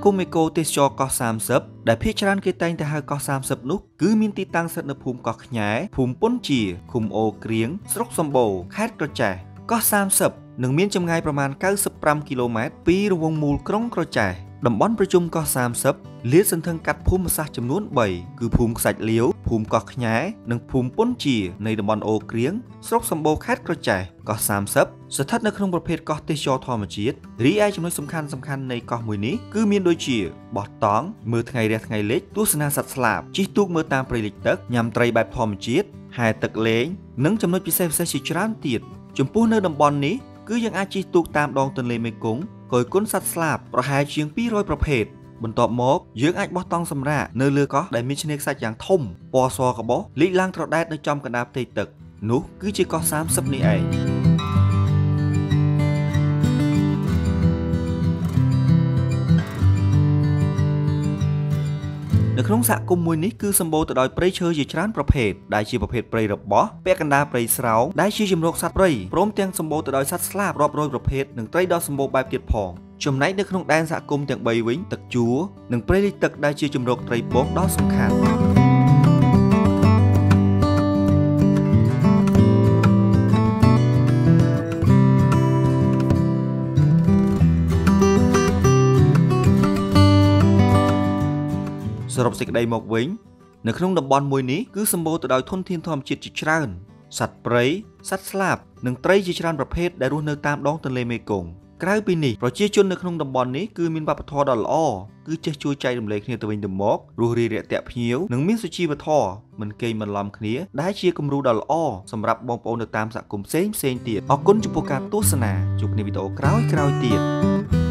គមន៍អេកូទេសចរកោះ30ដែលភាគច្រើនគេតែងតែហៅកោះ30នោះគឺមានទីតាំងស្ថិតនៅភូមិកោះខ្ញែភូមិពុនជាឃុំអូក្រៀងស្រុកសម្បូរខេត្តក្រចេះកោះ30នឹងមានចម្ងាយប្រមាណ95គីឡូម៉ែត្រពីរង្វង់មូលក្រុងក្រចេះតំបន់ប្រជុំកោះ30លាតសន្ធឹងកាត់ភូមិសាស្ត្រចំនួន3គឺភូមិខ្សាច់លាវភូមិកោះខ្ញែនិងភូមិពុនជានៃតំបន់អូក្រៀងស្រុកសម្បូរខេត្តក្រចេះកោះ30ស្ថិតនៅក្នុងប្រភេទកោះទេសចរធម្មជាតិរីឯចំណុចសំខាន់នៃកោះមួយនេះគឺមានដូចជាបោះតង់មើលថ្ងៃរះថ្ងៃលិចទស្សនាសត្វស្លាបជិះទូកមើលតាមព្រៃលិចទឹកញ៉ាំត្រីបែបធម្មជាតិហែទឹកលេងនិងចំណុចពិសេសជាច្រើនទៀតចំពោះនៅតំបន់នេះគឺយើងអាចជិះទូកតាមដងទន្លេមេគង្គគយគន់សត្វស្លាបប្រហែលជាង200ប្រភេទបន្ទាប់មកយើងអាចបោះតង់សម្រាកនៅលើកោះដែលមានឆ្នេរខ្សាច់យ៉ាងធំពណ៌សក្បុសលិចឡើងត្រដែតនៅចំកណ្ដាលផ្ទៃទឹកនោះគឺជាកោះ30នេះឯងនៅក្នុងសហគមន៍មួយនេះគឺសម្បូរទៅដោយព្រៃឈើជាច្រើនប្រភេទដែលជាប្រភេទព្រៃរបោះពាក់កណ្ដាលព្រៃស្រោងដែលជាជម្រកសត្វព្រៃព្រមទាំងសម្បូរទៅដោយសត្វស្លាបរាប់រយប្រភេទនិងត្រីដ៏សម្បូរបែបទៀតផងចំណែកនៅក្នុងដែនសហគមន៍ទាំង3វិញទឹកជួរនិងព្រៃលិចទឹកដែលជាជម្រកត្រីពងដ៏សំខាន់សរុបសេចក្តីមកវិញនៅក្នុងតំបន់មួយនេះគឺសម្បូរទៅដោយធនធានធម្មជាតិជាច្រើនសត្វព្រៃសត្វស្លាបនិងត្រីជាច្រើនប្រភេទដែលរស់នៅតាមដងទន្លេមេគង្គក្រៅពីនេះប្រជាជននៅក្នុងតំបន់នេះគឺមានវប្បធម៌ដ៏ល្អគឺចេះជួយចែករំលែកគ្នាទៅវិញទៅមករស់រាយរាក់ទាក់ភ្ញៀវនិងមានសុជីវធម៌មិនកេងបន្លំគ្នាដែលជាគំរូដ៏ល្អសម្រាប់បងប្អូននៅតាមសហគមន៍ផ្សេងទៀតអរគុណចំពោះការទស្សនាជួបគ្នាវីដេអូក្រោយទៀត